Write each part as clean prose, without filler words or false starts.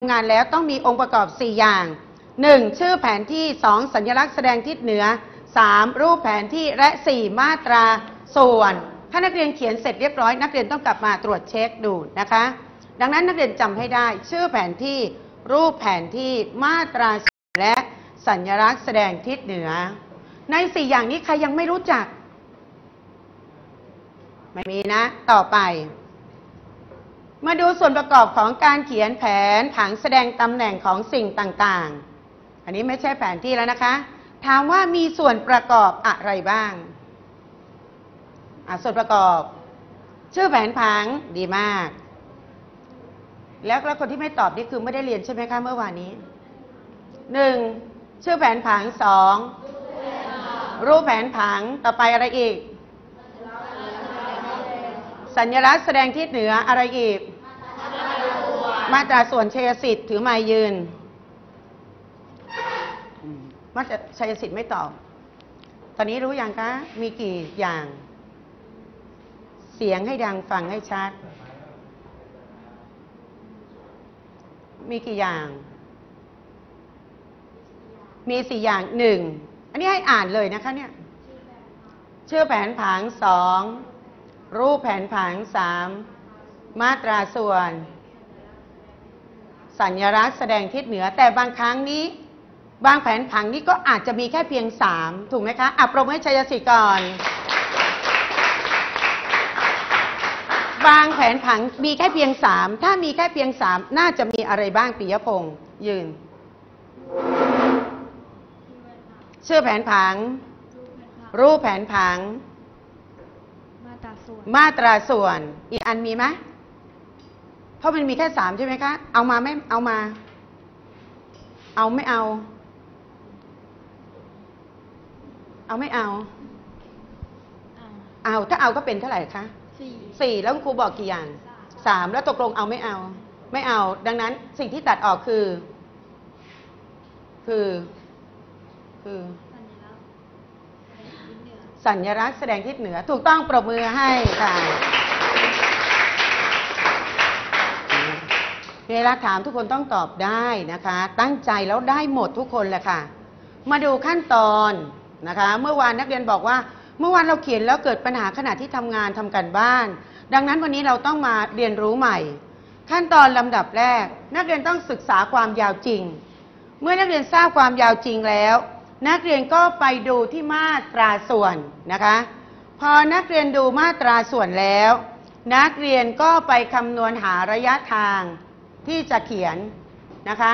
ำงานแล้วต้องมีองค์ประกอบ4อย่าง1ชื่อแผนที่2สัญลักษณ์แสดงทิศเหนือ3รูปแผนที่และ4มาตราส่วนถ้านักเรียนเขียนเสร็จเรียบร้อยนักเรียนต้องกลับมาตรวจเช็คดูนะคะดังนั้นนักเรียนจำให้ได้ชื่อแผนที่รูปแผนที่มาตราและสัญลักษณ์แสดงทิศเหนือใน4อย่างนี้ใครยังไม่รู้จักไม่มีนะต่อไปมาดูส่วนประกอบของการเขียนแผนผังแสดงตำแหน่งของสิ่งต่างๆอันนี้ไม่ใช่แผนที่แล้วนะคะถามว่ามีส่วนประกอบอะไรบ้างส่วนประกอบชื่อแผนผังดีมากแล้วคนที่ไม่ตอบนี่คือไม่ได้เรียนใช่ไหมคะเมื่อวานนี้1ชื่อแผนผัง2รูปแผนผังต่อไปอะไรอีกสัญลักษณ์แสดงทิศเหนืออะไรอีกมาตราส่วนชัยสิทธิ์ถือไม้ยืนมาตราชัยสิทธิ์ไม่ตอบตอนนี้รู้ยังคะมีกี่อย่างเสียงให้ดังฟังให้ชัดมีกี่อย่างมี4อย่าง1อันนี้ให้อ่านเลยนะคะเนี่ยชื่อแผนผัง2รูปแผนผัง3มาตราส่วนสัญลักษณ์แสดงทิศเหนือแต่บางครั้งนี้บางแผนผังนี้ก็อาจจะมีแค่เพียง3ถูกไหมคะปรบมือให้ชัยสิทธิ์ก่อนบางแผนผังมีแค่เพียง3ถ้ามีแค่เพียง3น่าจะมีอะไรบ้างปิยพงษ์ยืนชื่อแผนผังรูปแผนผังมาตราส่วนอีกอันมีไหมเพราะมันมีแค่3ใช่ไหมคะเอามาไม่เอามาเอาไม่เอาเอาไม่เอาเอาถ้าเอาก็เป็นเท่าไหร่คะ4แล้วครูบอกกี่อย่าง3แล้วตกลงเอาไม่เอาไม่เอาดังนั้นสิ่งที่ตัดออกคือสัญลักษณ์แสดงทิศเหนือถูกต้องปรบมือให้ค่ะเวลาถามทุกคนต้องตอบได้นะคะตั้งใจแล้วได้หมดทุกคนแหละค่ะมาดูขั้นตอนนะคะเมื่อวานนักเรียนบอกว่าเมื่อวานเราเขียนแล้วเกิดปัญหาขณะที่ทำงานทำการบ้านดังนั้นวันนี้เราต้องมาเรียนรู้ใหม่ขั้นตอนลำดับแรกนักเรียนต้องศึกษาความยาวจริงเมื่อนักเรียนทราบความยาวจริงแล้วนักเรียนก็ไปดูที่มาตราส่วนนะคะพอนักเรียนดูมาตราส่วนแล้วนักเรียนก็ไปคำนวณหาระยะทางที่จะเขียนนะคะ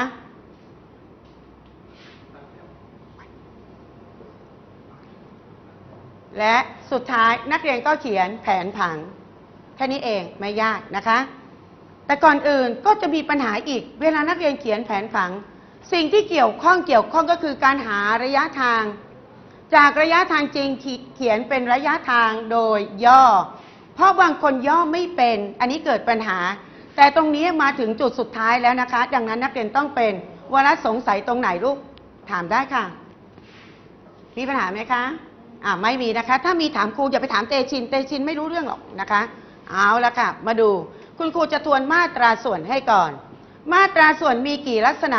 และสุดท้ายนักเรียนก็เขียนแผนผังแค่นี้เองไม่ยากนะคะแต่ก่อนอื่นก็จะมีปัญหาอีกเวลานักเรียนเขียนแผนผังสิ่งที่เกี่ยวข้องก็คือการหาระยะทางจากระยะทางจริงเขียนเป็นระยะทางโดยย่อเพราะบางคนย่อไม่เป็นอันนี้เกิดปัญหาแต่ตรงนี้มาถึงจุดสุดท้ายแล้วนะคะดังนั้นนักเรียนต้องเป็นวาระสงสัยตรงไหนลูกถามได้ค่ะมีปัญหาไหมคะไม่มีนะคะถ้ามีถามครูอย่าไปถามเตชินไม่รู้เรื่องหรอกนะคะเอาละค่ะมาดูคุณครูจะทวนมาตราส่วนให้ก่อนมาตราส่วนมีกี่ลักษณะ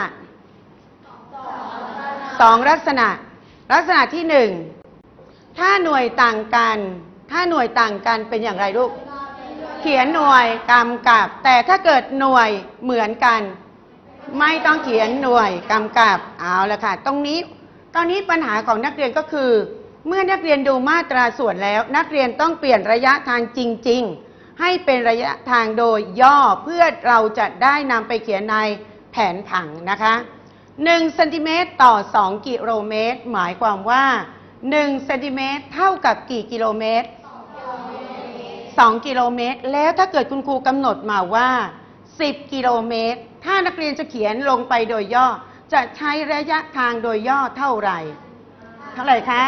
2ลักษณะลักษณะที่1ถ้าหน่วยต่างกันเป็นอย่างไรลูกเขียนหน่วยกำกับแต่ถ้าเกิดหน่วยเหมือนกันไม่ต้องเขียนหน่วยกำกับเอาละค่ะตอนนี้ปัญหาของนักเรียนก็คือเมื่อนักเรียนดูมาตราส่วนแล้วนักเรียนต้องเปลี่ยนระยะทางจริงๆให้เป็นระยะทางโดยย่อเพื่อเราจะได้นำไปเขียนในแผนผังนะคะ1เซนติเมตรต่อ2กิโลเมตรหมายความว่า1เซนติเมตรเท่ากับกี่กิโลเมตร2กิโลเมตรแล้วถ้าเกิดคุณครูกำหนดมาว่า10กิโลเมตรถ้านักเรียนจะเขียนลงไปโดยย่อจะใช้ระยะทางโดยย่อเท่าไหร่คะ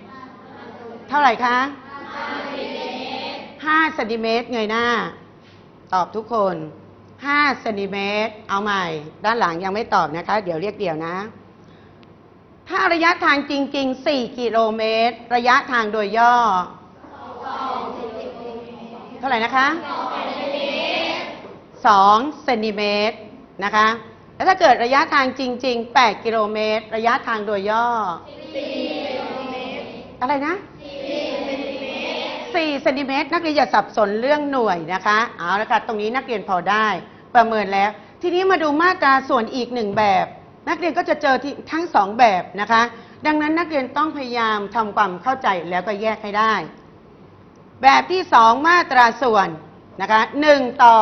5เซนติเมตรเงยหน้าตอบทุกคน5เซนติเมตรเอาใหม่ด้านหลังยังไม่ตอบนะคะเดี๋ยวเรียกเดี่ยวนะถ้าระยะทางจริงๆ4กิโลเมตรระยะทางโดยย่อเท่าไหร่นะคะ2เซนติเมตรนะคะแล้วถ้าเกิดระยะทางจริงๆ8กิโลเมตรระยะทางโดยย่ออะไรนะ4เซนติเมตรนักเรียนอย่าสับสนเรื่องหน่วยนะคะเอาละค่ะตรงนี้นักเรียนพอได้ประเมินแล้วทีนี้มาดูมาตราส่วนอีก1แบบนักเรียนก็จะเจอทั้ง2แบบนะคะดังนั้นนักเรียนต้องพยายามทำความเข้าใจแล้วก็แยกให้ได้แบบที่2มาตราส่วนนะคะ1ต่อ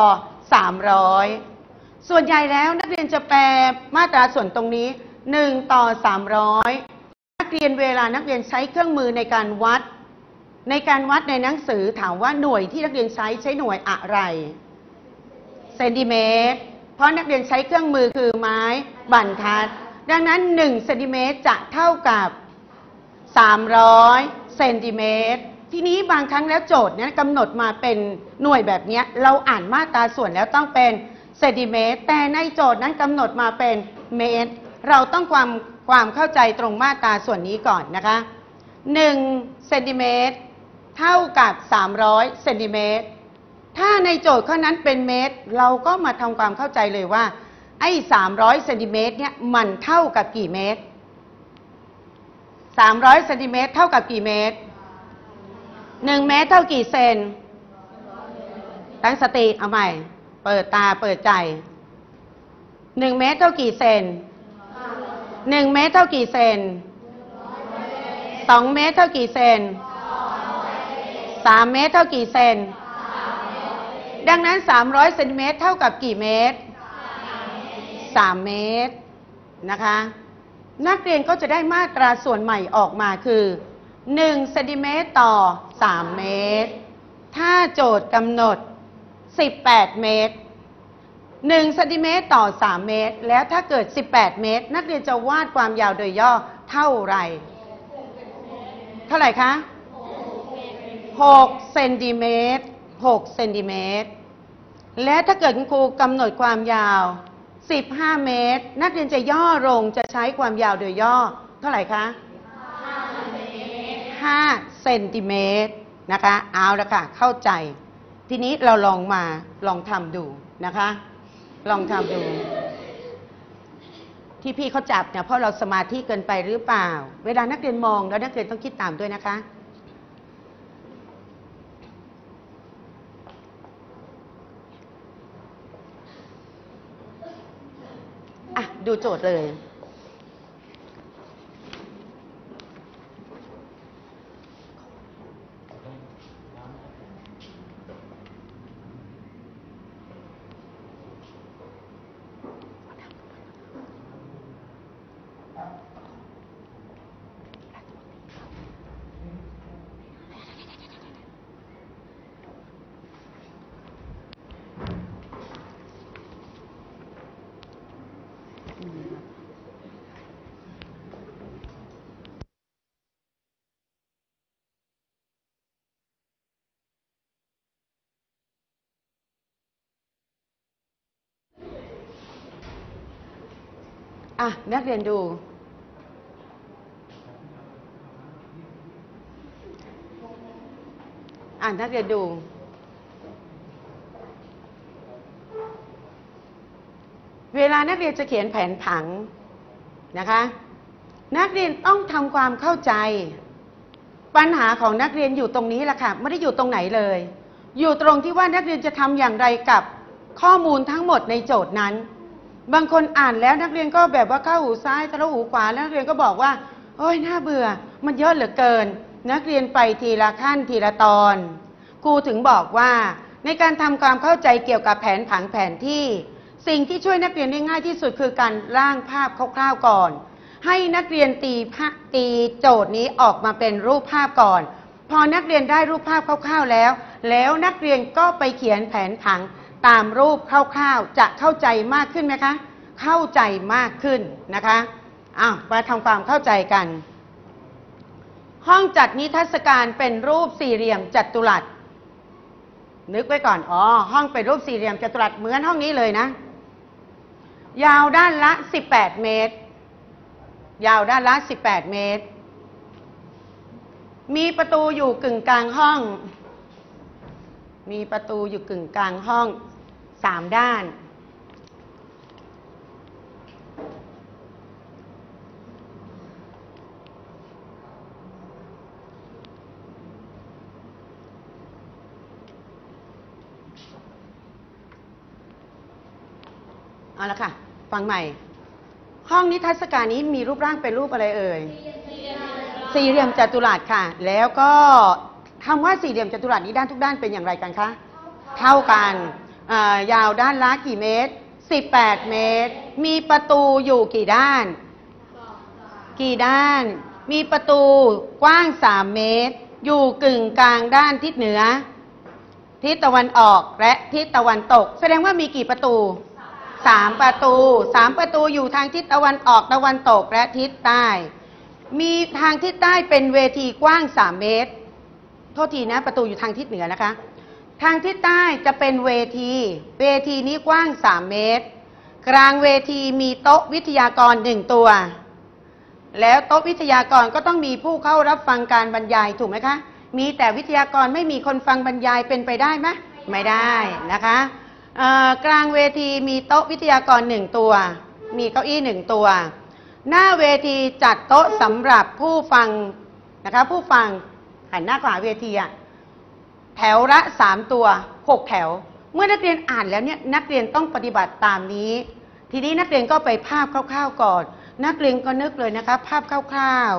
300ส่วนใหญ่แล้วนักเรียนจะแปลมาตราส่วนตรงนี้1ต่อ300นักเรียนเวลานักเรียนใช้เครื่องมือในการวัดในหนังสือถามว่าหน่วยที่นักเรียนใช้หน่วยอะไรเซนติเมตรเพราะนักเรียนใช้เครื่องมือคือไม้บรรทัดดังนั้น1เซนติเมตรจะเท่ากับ300เซนติเมตรทีนี้บางครั้งแล้วโจทย์เนี่ยกำหนดมาเป็นหน่วยแบบนี้เราอ่านมาตราส่วนแล้วต้องเป็นเซนติเมตรแต่ในโจทย์นั้นกำหนดมาเป็นเมตรเราต้องความเข้าใจตรงมาตราส่วนนี้ก่อนนะคะ1เซนติเมตรเท่ากับ300เซนติเมตรถ้าในโจทย์ข้อนั้นเป็นเมตรเราก็มาทำความเข้าใจเลยว่าไอ้300เซนติเมตรเนี่ยมันเท่ากับกี่เมตร300เซนติเมตรเท่ากับกี่เมตร1เมตรเท่ากี่เซนตั้งสติเอาใหม่เปิดตาเปิดใจ1เมตรเท่ากี่เซน1เมตรเท่ากี่เซน2เมตรเท่ากี่เซน3เมตรเท่ากี่เซนดังนั้น300เซนติเมตรเท่ากับกี่เมตร3เมตรนะคะนักเรียนก็จะได้มาตราส่วนใหม่ออกมาคือ1เซนติเมตรต่อ3เมตรถ้าโจทย์กำหนด18เมตร1เซนติเมตรต่อ3เมตรแล้วถ้าเกิด18เมตรนักเรียนจะวาดความยาวโดยย่อเท่าไหร่คะ6เซนติเมตร6เซนติเมตรและถ้าเกิดคุณครูกำหนดความยาว15เมตรนักเรียนจะย่อลงจะใช้ความยาวโดยย่อเท่าไหร่คะ5เซนติเมตรนะคะเอาละค่ะเข้าใจทีนี้เราลองทำดูนะคะลองทำดูที่พี่เขาจับเนี่ยเพราะเราสมาธิเกินไปหรือเปล่าเวลานักเรียนมองแล้วนักเรียนต้องคิดตามด้วยนะคะดูโจทย์เลยนักเรียนดูนักเรียนดูเวลานักเรียนจะเขียนแผนผังนะคะนักเรียนต้องทำความเข้าใจปัญหาของนักเรียนอยู่ตรงนี้แหละค่ะไม่ได้อยู่ตรงไหนเลยอยู่ตรงที่ว่านักเรียนจะทำอย่างไรกับข้อมูลทั้งหมดในโจทย์นั้นบางคนอ่านแล้วนักเรียนก็แบบว่าเข้าหูซ้ายทะลุหูขวาแล้วนักเรียนก็บอกว่าโอ้ยน่าเบื่อมันเยอะเหลือเกินนักเรียนไปทีละขั้นทีละตอนครูถึงบอกว่าในการทำความเข้าใจเกี่ยวกับแผนผังแผนที่สิ่งที่ช่วยนักเรียนได้ง่ายที่สุดคือการร่างภาพคร่าวๆก่อนให้นักเรียนตีโจทย์นี้ออกมาเป็นรูปภาพก่อนพอนักเรียนได้รูปภาพคร่าวๆแล้วนักเรียนก็ไปเขียนแผนผังตามรูปคร่าวๆจะเข้าใจมากขึ้นไหมคะเข้าใจมากขึ้นนะคะมาทำความเข้าใจกันห้องจัดนิทรรศการเป็นรูปสี่เหลี่ยมจัตุรัสนึกไว้ก่อนห้องเป็นรูปสี่เหลี่ยมจัตุรัสเหมือนห้องนี้เลยนะยาวด้านละ18เมตรยาวด้านละ18เมตรมีประตูอยู่กึ่งกลางห้องมีประตูอยู่กึ่งกลางห้อง3ด้านเอาละค่ะฟังใหม่ห้องนิทรรศการนี้มีรูปร่างเป็นรูปอะไรเอ่ยสี่เหลี่ยมจัตุรัสค่ะแล้วก็คำว่าสี่เหลี่ยมจัตุรัสนี้ด้านทุกด้านเป็นอย่างไรกันคะเท่ากันยาวด้านละกี่เมตร18 เมตรมีประตูอยู่กี่ด้านมีประตูกว้าง3 เมตรอยู่กึ่งกลางด้านทิศเหนือทิศตะวันออกและทิศตะวันตกแสดงว่ามีกี่ประตู3 ประตู3 ประตูอยู่ทางทิศตะวันออกตะวันตกและทิศใต้มีทางทิศใต้เป็นเวทีกว้าง3 เมตรโทษทีนะประตูอยู่ทางทิศเหนือนะคะทางทิศใต้จะเป็นเวทีนี้กว้าง3 เมตรกลางเวทีมีโต๊ะวิทยากร1 ตัวแล้วโต๊ะวิทยากรก็ต้องมีผู้เข้ารับฟังการบรรยายถูกไหมคะมีแต่วิทยากรไม่มีคนฟังบรรยายเป็นไปได้ไหมไม่ได้นะคะกลางเวทีมีโต๊ะวิทยากร1 ตัวมีเก้าอี้1 ตัวหน้าเวทีจัดโต๊ะสำหรับผู้ฟังนะคะผู้ฟังหันหน้าเข้าหาเวทีแถวละ3 ตัว6 แถวเมื่อนักเรียนอ่านแล้วเนี่ยนักเรียนต้องปฏิบัติตามนี้ทีนี้นักเรียนก็ไปภาพคร่าวๆก่อนนักเรียนก็นึกเลยนะคะภาพคร่าว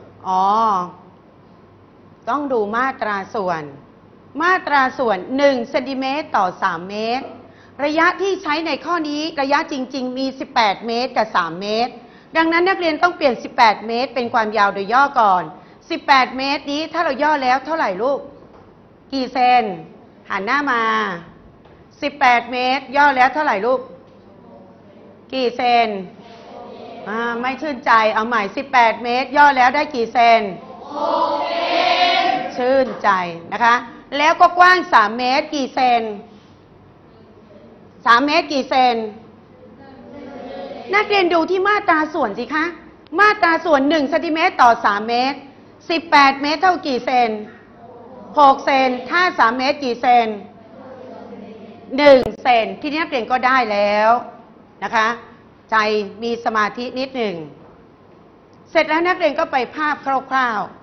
ๆต้องดูมาตราส่วน1 เซนติเมตรต่อ 3 เมตรระยะที่ใช้ในข้อนี้ระยะจริงๆมี18 เมตรกับ3 เมตรดังนั้นนักเรียนต้องเปลี่ยน18 เมตรเป็นความยาวโดยย่อก่อน18 เมตรนี้ถ้าเราย่อแล้วเท่าไหร่ลูกกี่เซนหันหน้ามา18 เมตรย่อแล้วเท่าไหร่ลูกกี่เซนไม่ชื่นใจเอาใหม่18 เมตรย่อแล้วได้กี่เซน6 เซนชื่นใจนะคะแล้วก็กว้าง3 เมตรกี่เซน3 เมตรกี่เซนนักเรียนดูที่มาตราส่วนสิคะมาตราส่วน1 เซนติเมตรต่อ 3 เมตร18 เมตรเท่ากี่เซน6 เซนถ้า3 เมตรกี่เซน1 เซนที่นี้นักเรียนก็ได้แล้วนะคะใจมีสมาธินิดหนึ่งเสร็จแล้วนักเรียนก็ไปภาพคร่าวๆ